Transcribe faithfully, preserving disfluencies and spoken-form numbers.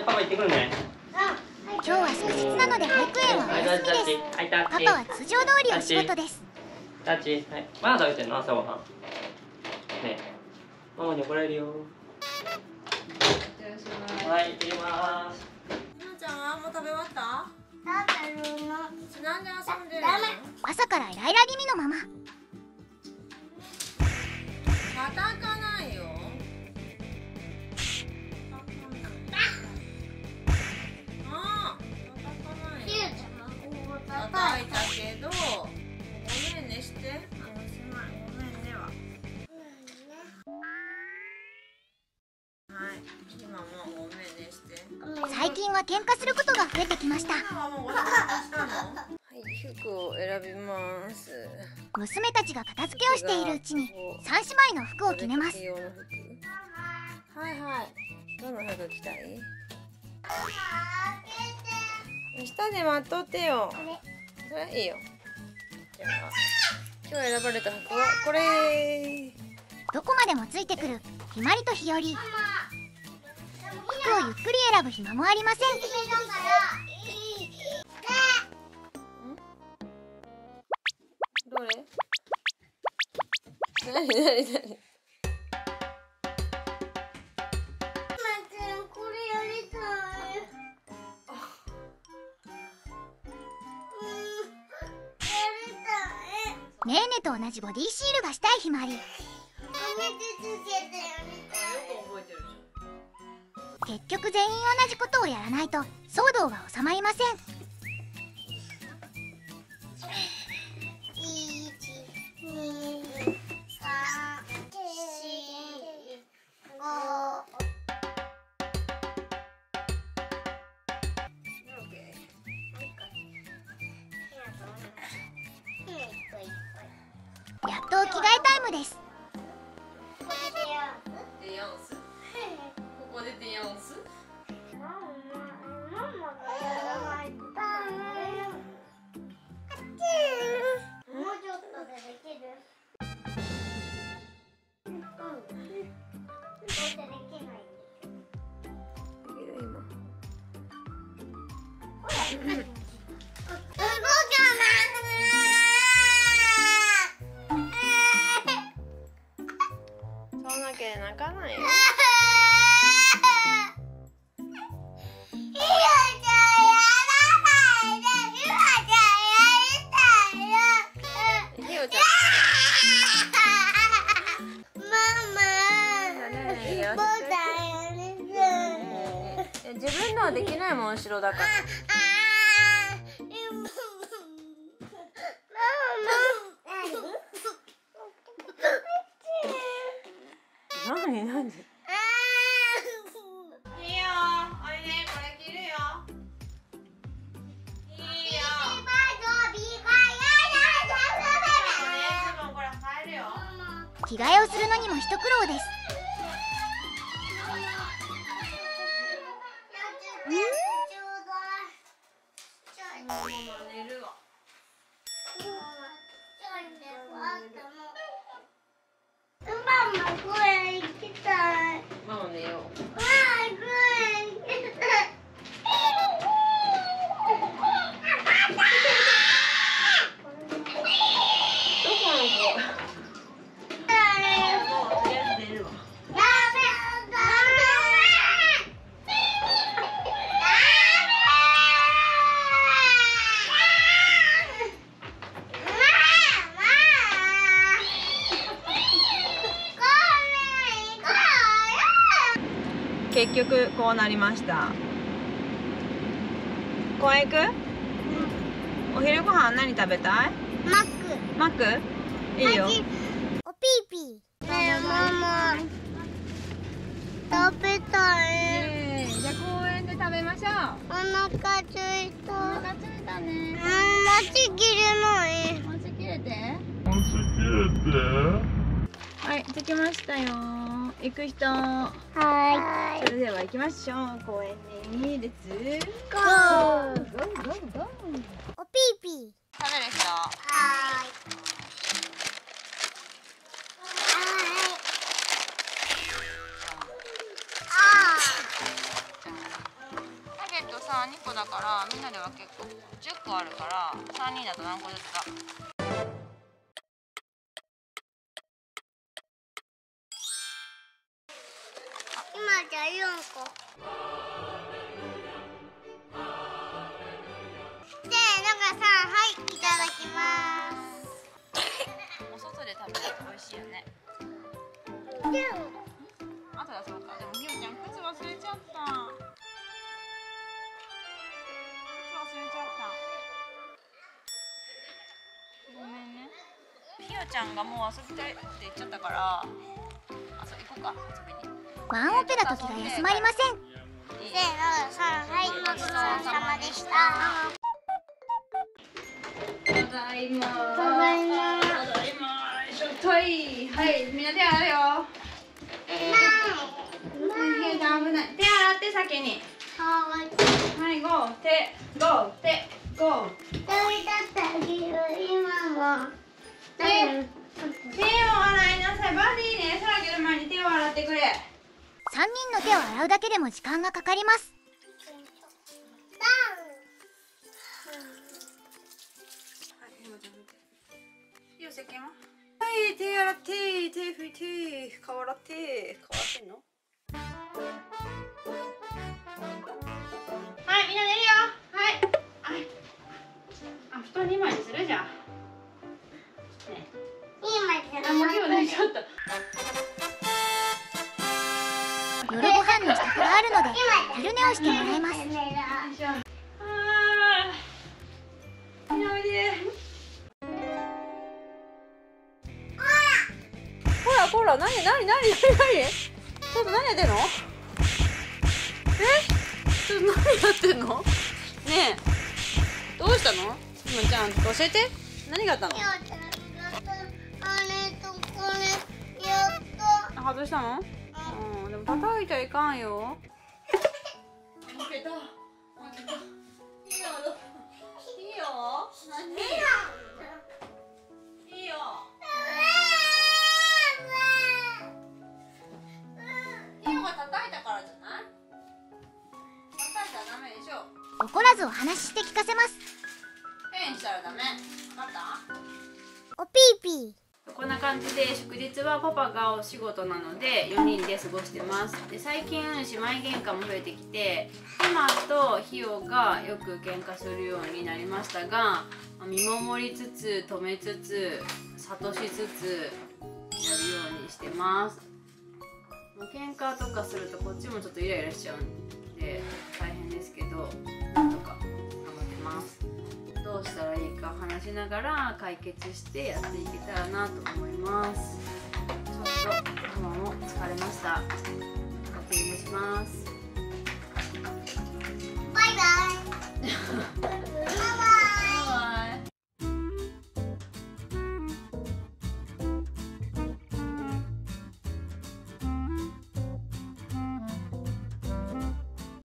パパ行ってくるね。 今日は祝日なので保育園はお休みです。パパは通常通りお仕事です。 タッチ、はい、まだ食べてんの朝ごはん。ねえ、ママに怒られるよ。はい、切ります。 ひなちゃんはもう食べ終わった？ 食べるの。 なんで遊んでるの？ 朝からイライラ気味のママ。 叩かないよ。ああ、叩かないよ。叩いたけど、ごめんねして。あのすまん、ごめんねは。はい、今もごめんねして。 最近は喧嘩することが増えてきました。 はい、服を選びます。 娘たちが片付けをしているうちに三姉妹の服を決めます。 はいはい。どの服着たい？下で待っとってよ。それいいよ。じゃあ今日選ばれた服はこれ。 どこまでもついてくるひまりとひより。服をゆっくり選ぶ暇もありません。 どれ？なになになに？ ねえねと同じボディシールがしたいひまり。結局全員同じことをやらないと騒動が収まりません。やっと着替えタイムです。 ここでディオンス？ もうちょっとでできる？うん。どうしてできない？ できる今。そうなきゃ泣かないよ。自分のはできないもん後ろだから。なになに？いいよ、おいで、これ着るよ。いいよ。これ入るよ。 着替えをするのにも一苦労です。 寝るわ。ママ寝よう。どこの子？とりあえず寝るわ。結局こうなりました。公園行く？うん、お昼ご飯何食べたい？ マック。 マック？いいよ。 おピーピー。ねえママ。食べたい。 えー、じゃあ公園で食べましょう。 お腹ついた。 お腹ついたね。 うん、待ちきれない。 待ちきれて。 待ちきれて。 はい、着きましたよ。行く人。 はい。 それでは行きましょう。公園にレッツゴー。 ゴーゴーゴー。 おピーピー。 食べる人。 はーい。ああ。 にこだからみんなでは結構じゅっこあるからさんにんだと何個ずつだ。 今じゃよんこ。せーのがさん、はい、いただきます。 お外で食べると美味しいよね。あとで遊ぼうか。でもひよちゃん靴忘れちゃった。靴忘れちゃった。ごめんね。ひよちゃんがもう遊びたいって言っちゃったから、遊び行こうか、遊びに。 ワンオペラ時が休まりません。せーの、さん、はい、ごちそうさまでした。 ただいま。ただいま。ただいま。しょっとい。はい、みんな手洗うよ。危ない。手洗って先に。はい、ゴー、手、ゴー、手、ゴー。 今も。 手、手を洗いなさい。バディね、さあげる前に手を洗ってくれ。 さんにんの手を洗うだけでも時間がかかります。 いいよ、石鹸は。はい、手洗って、手拭いて、顔洗って、顔洗ってんの。はい、みんな寝るよ。はい。はい。あ、布団にまいにするじゃん。ね。あ、もう今日寝ちゃった。 夜ご飯の支度があるので昼寝をしてもらいます。 あー、みんなおいで。ほらほら、なになになになになに、ちょっと何やってんの。え、ちょっと何やってんの。ねえ、どうしたの。ひまちゃん、教えて。何があったの。あ、外したの。うん、でも叩いちゃいかんよ。負けた。負けた。いいよ。いいよ。何。いいよ。いいよが叩いたからじゃない。叩いたらダメでしょ。 怒らずお話しして聞かせます。 ペンしたらダメ。分かった。 おピーピー。 こんな感じで祝日はパパがお仕事なのでよにんで過ごしてます。で最近姉妹喧嘩も増えてきて、ひまとひよがよく喧嘩するようになりましたが、見守りつつ止めつつ諭しつつやるようにしてます。もう喧嘩とかするとこっちもちょっとイライラしちゃうんで大変ですけど、なんとか頑張ってます。どうしたらいいか話しながら解決してやっていけたらなと思います。ちょっと今も疲れました。お気にします。 バイバイ。